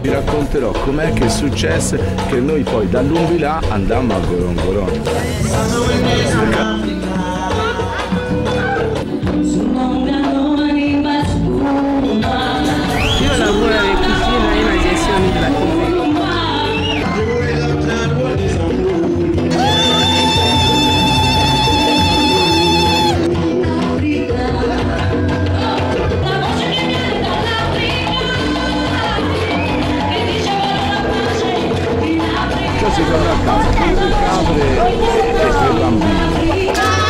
vi racconterò com'è che successe che noi poi dall'Umbilà andammo a Gorongoron. Io lavoro alle cucine e alla gestione della TV. Si torna a casa con le capre e tre bambini.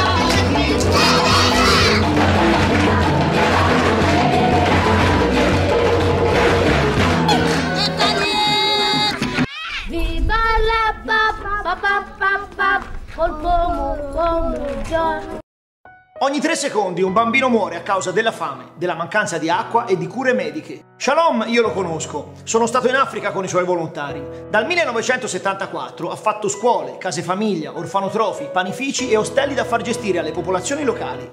Viva la papà col pomo giorno. Ogni 3 secondi un bambino muore a causa della fame, della mancanza di acqua e di cure mediche. Shalom io lo conosco, sono stato in Africa con i suoi volontari. Dal 1974 ha fatto scuole, case famiglia, orfanotrofi, panifici e ostelli da far gestire alle popolazioni locali.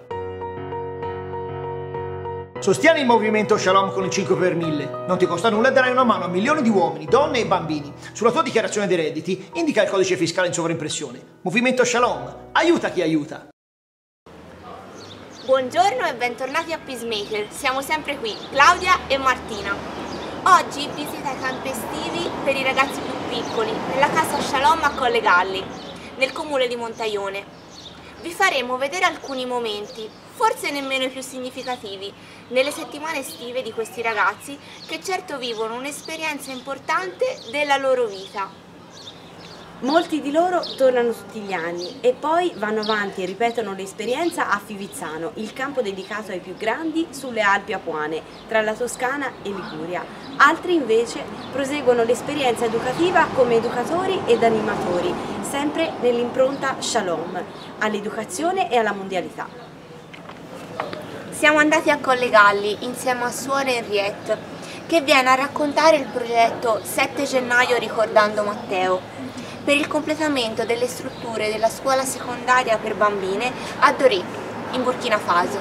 Sostieni il movimento Shalom con il 5 per 1000. Non ti costa nulla e darai una mano a milioni di uomini, donne e bambini. Sulla tua dichiarazione dei redditi indica il codice fiscale in sovraimpressione. Movimento Shalom, aiuta chi aiuta. Buongiorno e bentornati a Peacemaker, siamo sempre qui, Claudia e Martina. Oggi visita i campi estivi per i ragazzi più piccoli, nella casa Shalom a Colle Galli, nel comune di Montaione. Vi faremo vedere alcuni momenti, forse nemmeno i più significativi, nelle settimane estive di questi ragazzi che certo vivono un'esperienza importante della loro vita. Molti di loro tornano tutti gli anni e poi vanno avanti e ripetono l'esperienza a Fivizzano, il campo dedicato ai più grandi sulle Alpi Apuane, tra la Toscana e Liguria. Altri invece proseguono l'esperienza educativa come educatori ed animatori, sempre nell'impronta Shalom, all'educazione e alla mondialità. Siamo andati a Colle Galli insieme a Suor Henriette, che viene a raccontare il progetto 7 gennaio ricordando Matteo, per il completamento delle strutture della scuola secondaria per bambine a Doré, in Burkina Faso.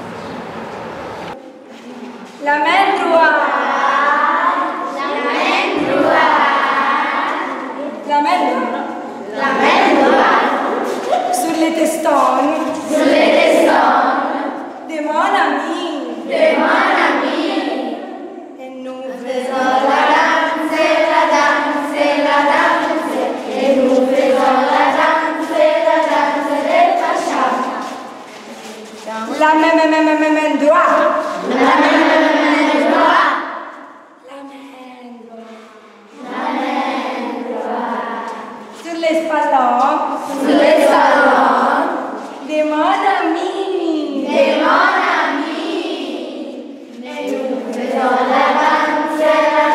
La main droite, sur les testons, de mon ami, et nous faisons la danse, et nous faisons la danse del Pasha. La main droite. Sur les spallons, de mon ami, et nous faisons la danse,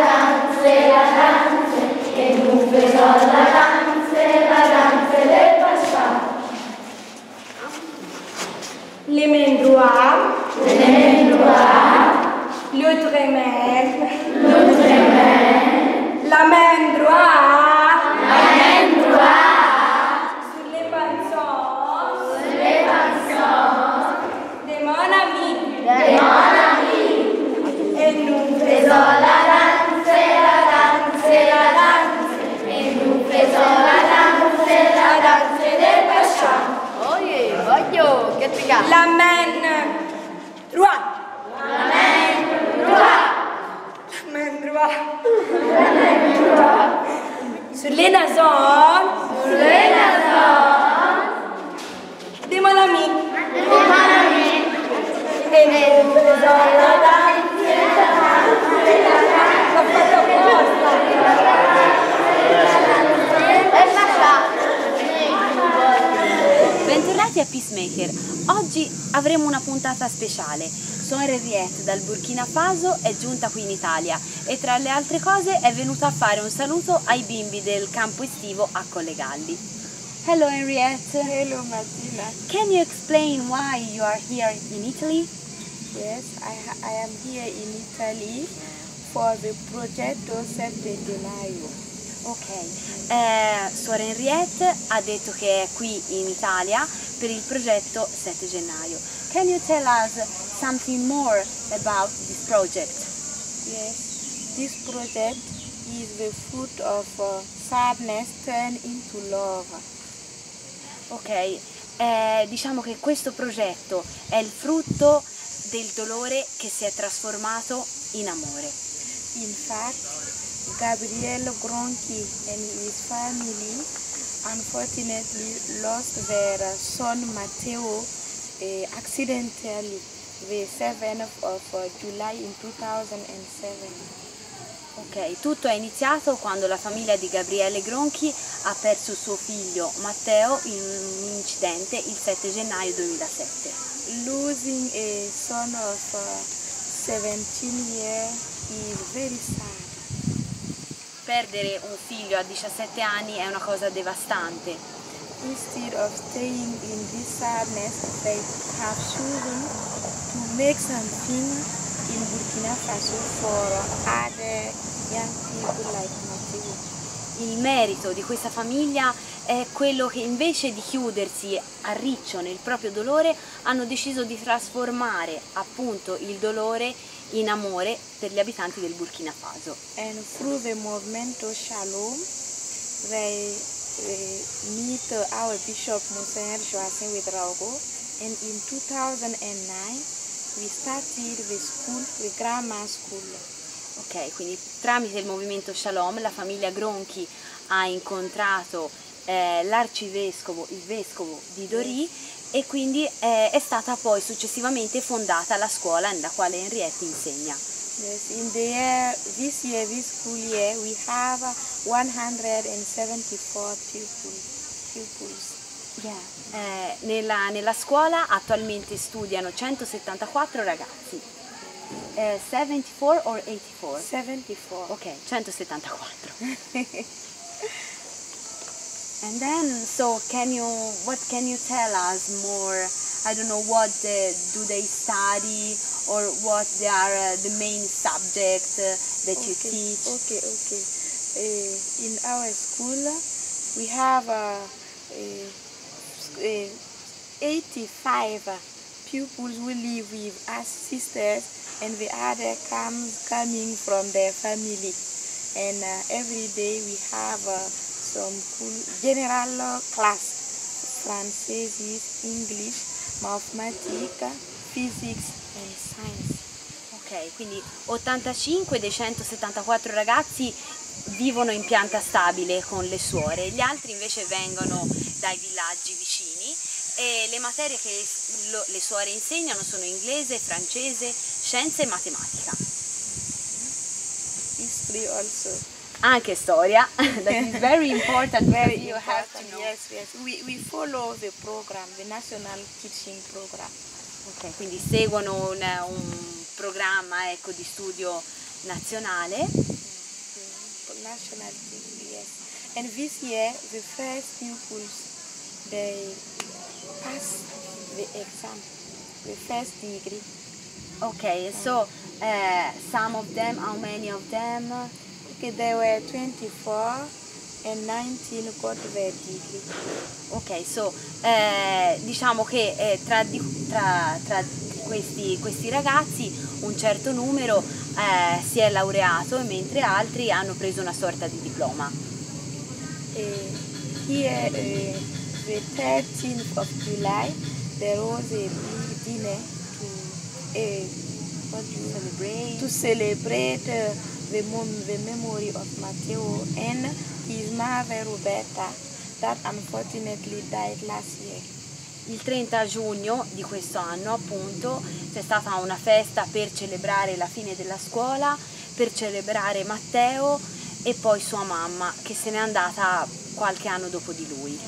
et nous faisons la danse del Pasha. Les mains droites, l'autre main, la main droite, sur les pensons, de mon ami, et nous faisons la danse, et nous faisons la danse del Pasha. Voglio, che ti La main droite. Sur les naisons, de mon ami, et nous faisons la danse, Bentornati a Peacemaker. Oggi avremo una puntata speciale. Suor Henriette dal Burkina Faso è giunta qui in Italia e tra le altre cose è venuta a fare un saluto ai bimbi del campo estivo a Colle Galli. Hello Henriette. Hello Martina. Can you explain why you are here in Italy? Yes, I am here in Italy for the Progetto 7 Gennaio. Ok, Suor Henriette ha detto che è qui in Italia per il progetto 7 gennaio. Can you tell us something more about this project? Yes, this project is the fruit of sadness turned into love. Ok, diciamo che questo progetto è il frutto del dolore che si è trasformato in amore. In fact, Gabriele Gronchi and his family unfortunately lost their son Matteo accidentally the 7th of July in 2007. Ok, tutto è iniziato quando la famiglia di Gabriele Gronchi ha perso suo figlio Matteo in un incidente il 7 gennaio 2007. Losing a son of 17 years is very sad. Perdere un figlio a 17 anni è una cosa devastante. Instead of staying in this sadness, they have chosen to make something in Burkina Faso for other young people like Matteo. Il merito di questa famiglia è quello che invece di chiudersi a riccio nel proprio dolore hanno deciso di trasformare appunto il dolore in amore per gli abitanti del Burkina Faso. And through the movimento Shalom, they meet our Bishop Monseigneur Joachim Ouedraogo, and in 2009 we started the school, the grammar school. Ok, quindi tramite il movimento Shalom la famiglia Gronchi ha incontrato l'arcivescovo, il vescovo di Dori, e quindi è stata poi successivamente fondata la scuola nella quale Henriette insegna. Yes, in this school year, we have 174 pupils. Yeah. Nella scuola attualmente studiano 174 ragazzi. 74 or 84? 74. Ok, 174. And then, so what can you tell us more? I don't know, what do they study, or what they are the main subject that you teach? Okay. In our school, we have 85 pupils who live with us sisters, and the other coming from their family. And every day we have some general class, Francesis, English, Mathematics, Physics and Science. Ok, quindi 85 dei 174 ragazzi vivono in pianta stabile con le suore, gli altri invece vengono dai villaggi vicini, e le materie che le suore insegnano sono inglese, francese, scienze e matematica. History also. Anche storia, that is very important. Very you important. have to know. Yes. We follow the program, the national teaching program. Ok, quindi seguono un programma, ecco, di studio nazionale. National teaching, yes. And this year, the first pupils, they passed the exam, the first degree. Ok, so some of them, how many of them? Okay, there were 24 and 19 got their degree. Ok, so diciamo che tra questi ragazzi un certo numero si è laureato, mentre altri hanno preso una sorta di diploma. Here, the 13th of July, there was a big dinner to celebrate the memory of Matteo and his mother Roberta, that unfortunately died last year. Il 30 giugno di questo anno, appunto, c'è stata una festa per celebrare la fine della scuola, per celebrare Matteo e poi sua mamma, che se n'è andata qualche anno dopo di lui.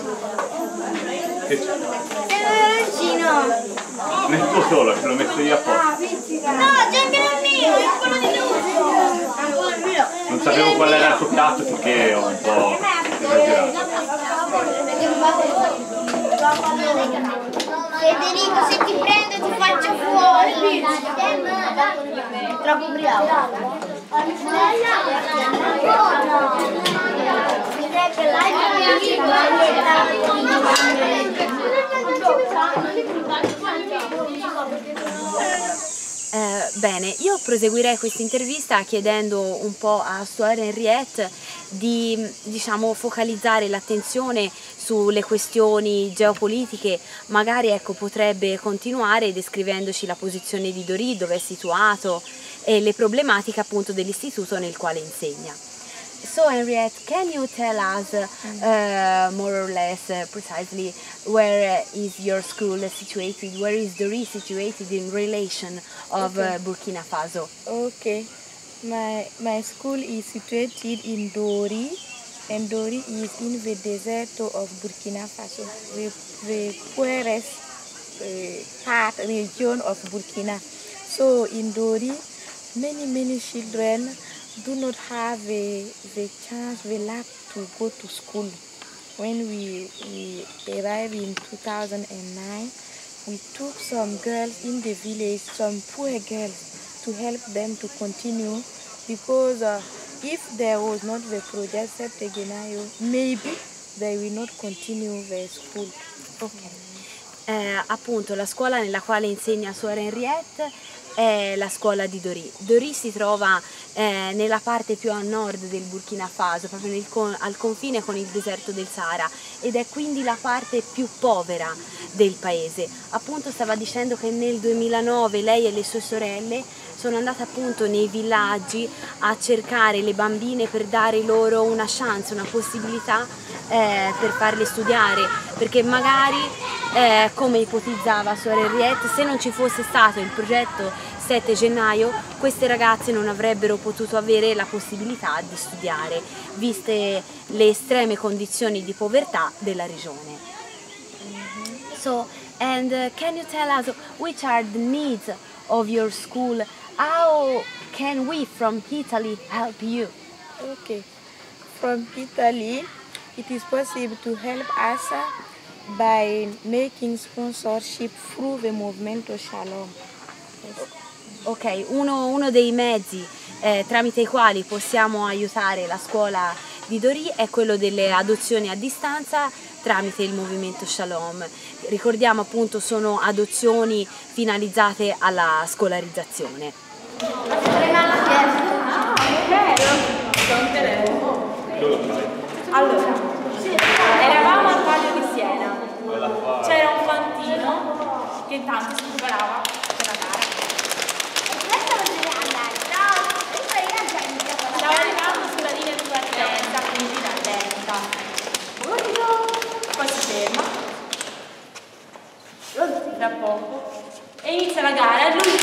Metto solo, ce l'ho messo io a posto. No, c'è anche il mio, il quello di lui. Non sapevo qual era il suo piatto perché ho un po' esagerato. Federico, se ti prendo ti faccio fuori. Troppo bravo. Bene, io proseguirei questa intervista chiedendo un po' a Suor Henriette di, diciamo, focalizzare l'attenzione sulle questioni geopolitiche, magari ecco, potrebbe continuare descrivendoci la posizione di Dori, dove è situato, e le problematiche appunto dell'istituto nel quale insegna. So Henriette, can you tell us more or less precisely where is your school situated? Where is Dori situated in relation of Burkina Faso? Okay, my school is situated in Dori, and Dori is in the desert of Burkina Faso, the poorest region of Burkina. So in Dori, many children do not have the chance, the luck to go to school. When we arrived in 2009, we took some girls in the village, some poor girls, to help them to continue, because if there was not the project Septegenayo, maybe they will not continue their school. Okay. Appunto la scuola nella quale insegna Suor Henriette è la scuola di Dori. Dori si trova nella parte più a nord del Burkina Faso, proprio al confine con il deserto del Sahara, ed è quindi la parte più povera del paese. Appunto stava dicendo che nel 2009 lei e le sue sorelle sono andate appunto nei villaggi a cercare le bambine per dare loro una chance, una possibilità per farle studiare, perché magari come ipotizzava Suor Henriette, se non ci fosse stato il progetto 7 gennaio queste ragazze non avrebbero potuto avere la possibilità di studiare, viste le estreme condizioni di povertà della regione. So, and can you tell us which are the needs of your school? How can we from Italy help you? Okay, from Italy, it is possible to help us by making sponsorship through the Movimento Shalom. Ok, uno dei mezzi tramite i quali possiamo aiutare la scuola di Dori è quello delle adozioni a distanza tramite il Movimento Shalom. Ricordiamo appunto sono adozioni finalizzate alla scolarizzazione. Allora, eravamo al Palio di Siena, c'era un fantino che intanto si preparava per la gara. Stava arrivando sulla linea di partenza, quindi rallenta. Poi si ferma, tra poco, e inizia la gara. Lui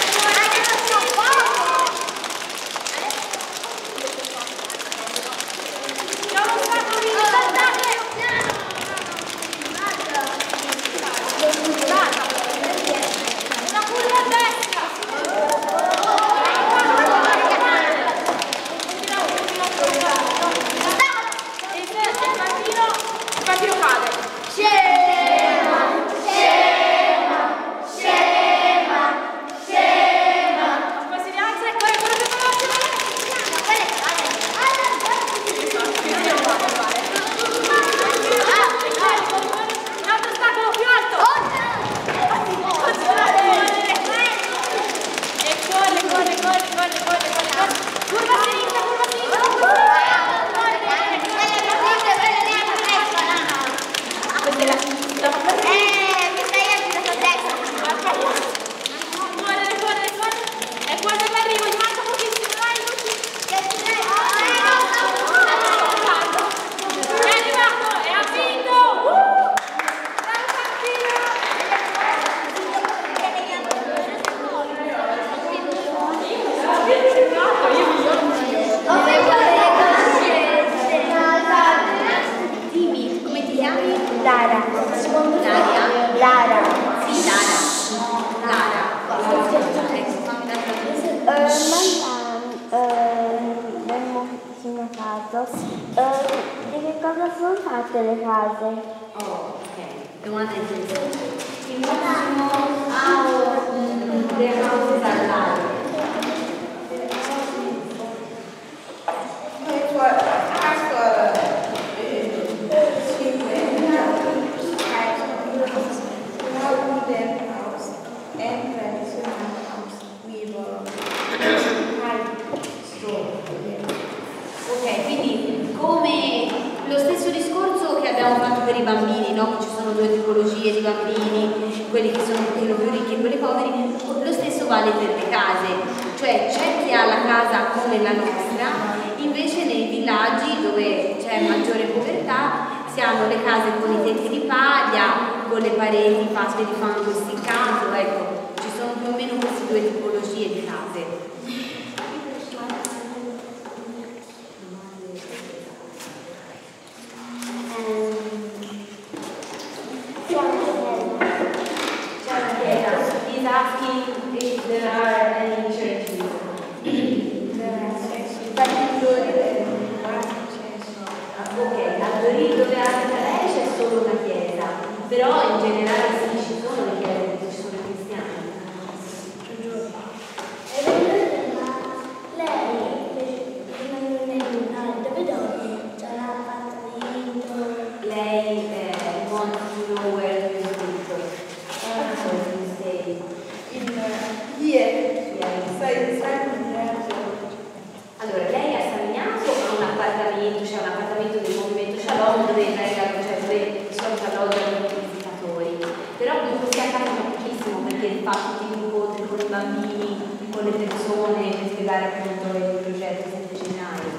di che cosa sono fatte le case? Oh, ok. Domanda interessante. Le cose all'aria. i bambini, no? Ci sono due tipologie di bambini, quelli che sono un pochino più ricchi e quelli poveri, lo stesso vale per le case, cioè c'è chi ha la casa come la nostra, invece nei villaggi dove c'è maggiore povertà si hanno le case con i tetti di paglia, con le pareti fatte di fango essiccato, ecco, ci sono più o meno queste due tipologie di case. He's asking if there are any churches. Ok, a Dorì dove abita lei c'è solo una chiesa, però in generale sì, ci sono le chiese dove ci sono i cristiani. Lei wants to know where you live. So you stay allora, lei a Savignato ha un appartamento, c'è un appartamento del Movimento Shalom dove dove di solito alloggiano i visitatori, però in questa casa è pochissimo perché fa tutti gli incontri con i bambini, con le persone per spiegare appunto il progetto settecennario.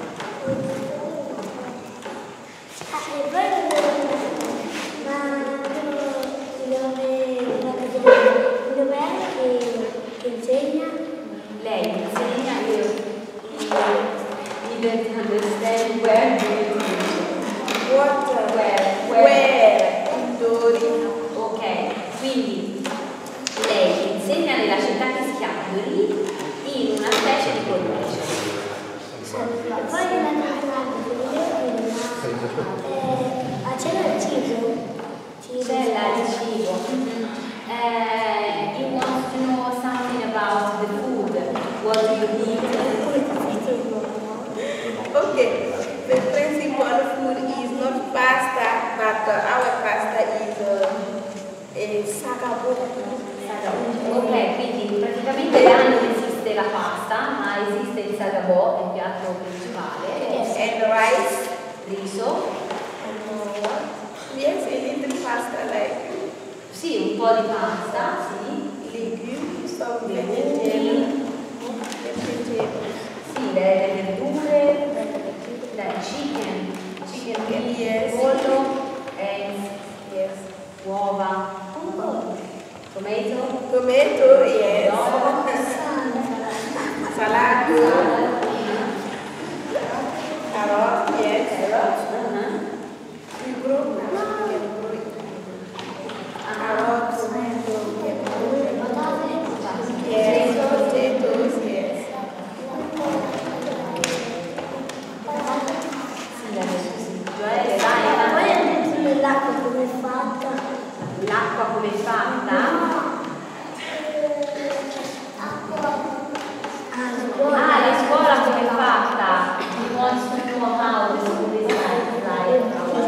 Dov'è che insegna? Lei insegna you don't understand where do you teach? What? Where? Ok, quindi lei insegna nella città che si chiama Dorì in una specie di collegio. Poi nella c'era il cibo. Bella il cibo. He wants to know something about the food. What do you eat? Okay, the principal food is not pasta, but our pasta is sagabo. Ok, quindi praticamente da non esiste la pasta, ma esiste il sagabò, il piatto principale. And rice. Riso. Yes, a little pasta like. Sì, un po' di pasta, sì. Legumes, some vegetables. Sì, le verdure, chicken, Yes. pollo, eggs, yes, uova, tomato, yes. Salad, carrot, yes. Carrot, yes, potatoes, yes. Gioele, vai. Poi l'acqua come è fatta? L'acqua come è fatta? La scuola come è fatta? He wants to know how the school is like.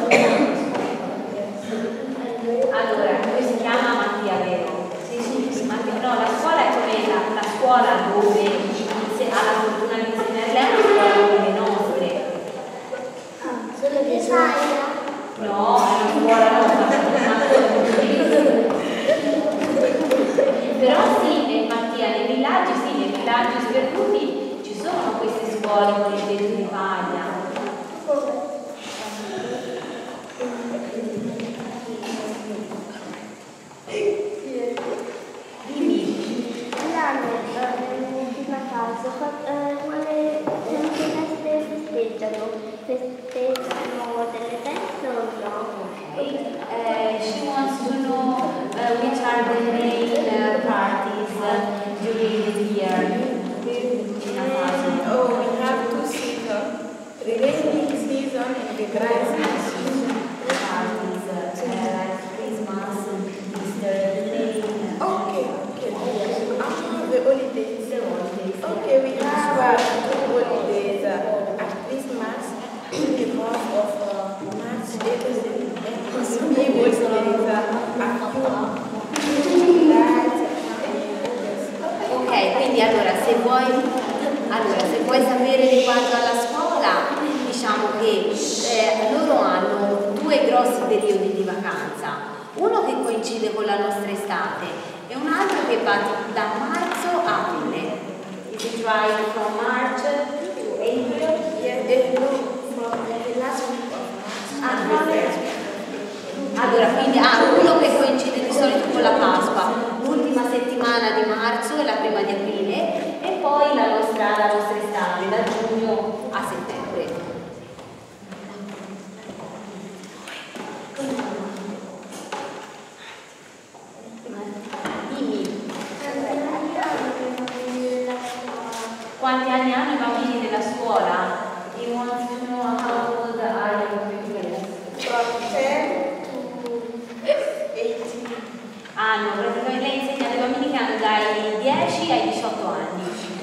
Allora, lui si chiama Mattia, vero? Sì, Mattia. No, la scuola è come la scuola dove ha la fortuna di insegnare lei, è una scuola come le nostre. Solo che sai? No, è una scuola però sì, Mattia, nei villaggi sperduti ci sono queste scuole con i tetti di paglia. Nell'ultima casa, quale festeggiano delle feste o no? She wants to know which are the main parties during the year. Oh, we have two seasons. The rainy season and the dry season. Parties like Christmas, Easter, Okay. The holidays. Okay, we have two holidays. Christmas in the month of March, April, and Ok, quindi allora se vuoi sapere riguardo alla scuola, diciamo che loro hanno due grossi periodi di vacanza, uno che coincide con la nostra estate e un altro che va da marzo a aprile. If you try from March to April, allora, quindi uno che coincide di solito con la Pasqua, l'ultima settimana di marzo e la prima di aprile, e poi la nostra estate, da giugno a settembre. Dimmi. Quanti anni hanno i bambini della scuola? You want to know how old are your pupils? From 10 to 18. Praticamente lei insegna ai bambini che hanno dai 10 ai 18 anni.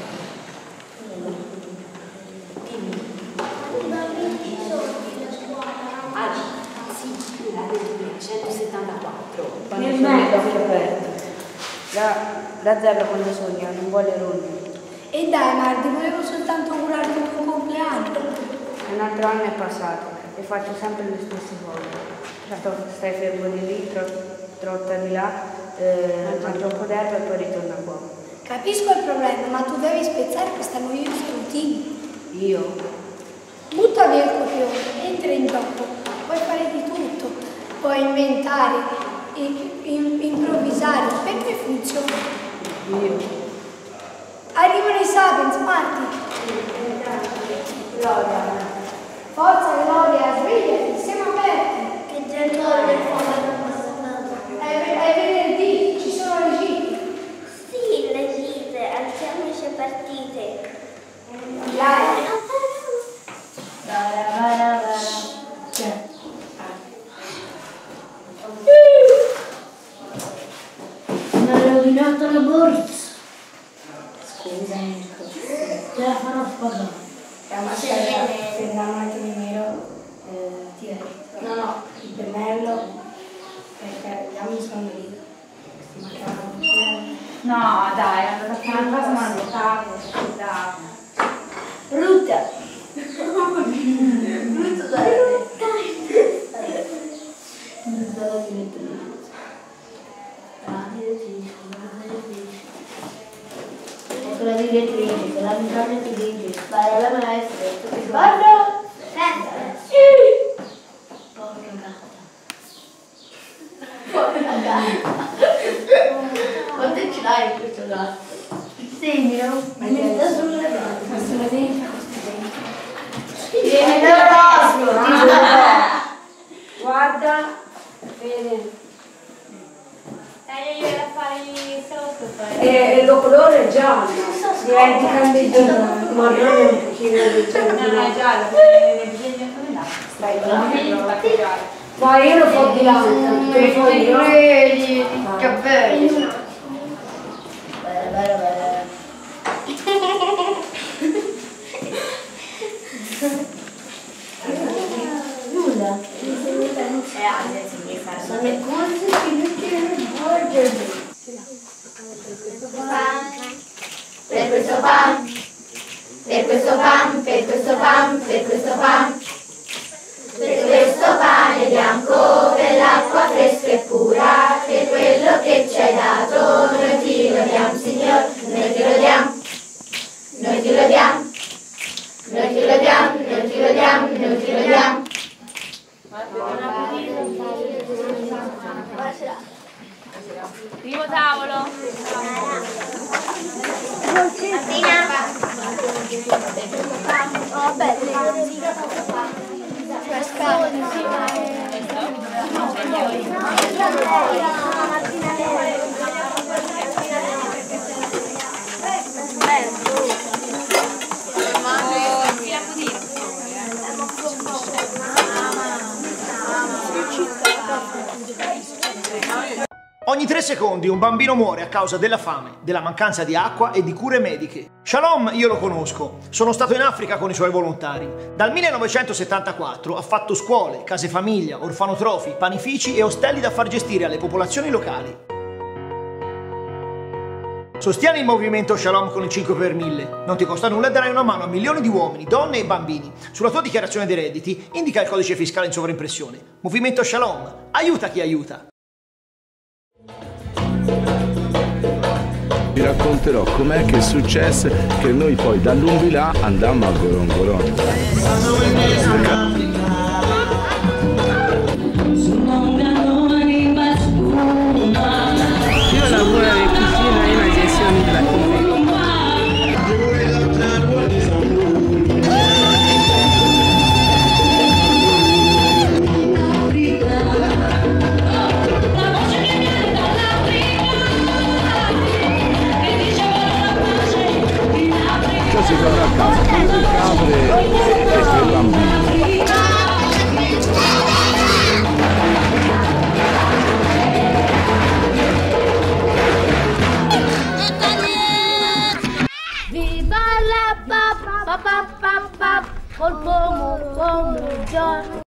Dimmi. I bambini sono nella scuola? Sì, la 174. Nel mezzo aperto. La zebra quando sogna non vuole rogni. E dai Marti, volevo soltanto augurarti il tuo compleanno. Un altro anno è passato e faccio sempre le stesse cose. Stai fermo di lì, trotta di là, mangia un po' d'erba e poi ritorna qua. Capisco il problema, ma tu devi spezzare questa noiosa routine. Io? Butta via il copione, entra in gioco, puoi fare di tutto, puoi inventare, improvvisare, per me funziona. Io? Arrivano i Sapiens, Marti. Gloria. Forza Gloria, svegliati, siamo aperti. Che giorno è venerdì, ci sono le gite. Sì, le gite, alziamoci e partite. Mi ha rovinato la borsa. Scusa, Enrico. Te la farò pagare. La macchina nero. No, il pennello. Perché gli amici sono lì. No, dai, è andata a fare una cosa ma non Brutta. Brutta dai. Con la direttrice, con la mitragliatrice ti dice, vai alla maestra, tu ti guardo. Sì. Porca gatta. Quanto ce l'hai questo gatto? Segnalo, ma mi sta sulle gambe. Ma sulla dentro, viene da rospo, guarda, vede. Io da fare il sotto. E lo colore è giallo, diventa candidato marrone un pochino di giallo. No, è giallo, perché bisogna come là. Stai ma io lo fo di là, te lo fo io. Vedi, capelli. Bene. Nulla. Sono le cose che non ti ricordi. Per questo pan, per questo pan, per questo pan, per questo pan. Per questo pane bianco, per l'acqua fresca e pura, per quello che ci hai dato, noi ti lodiamo, Signore, noi ti lodiamo, noi ti lodiamo, noi ti lodiamo, noi ti lodiamo, noi ti lodiamo. Primo tavolo. Martina. Oh, bello. Ogni 3 secondi un bambino muore a causa della fame, della mancanza di acqua e di cure mediche. Shalom io lo conosco, sono stato in Africa con i suoi volontari. Dal 1974 ha fatto scuole, case famiglia, orfanotrofi, panifici e ostelli da far gestire alle popolazioni locali. Sostieni il movimento Shalom con il 5 per 1000. Non ti costa nulla e darai una mano a milioni di uomini, donne e bambini. Sulla tua dichiarazione dei redditi indica il codice fiscale in sovraimpressione. Movimento Shalom. Aiuta chi aiuta. Vi racconterò com'è che successe che noi poi dall'Umbilà andammo a Gorongoroni. Io lavoro alle cucine e nella gestione della convegna. Si torna a casa con le capre e per bambini. Viva la pap, pap, pap, pap, col pomo, giorno.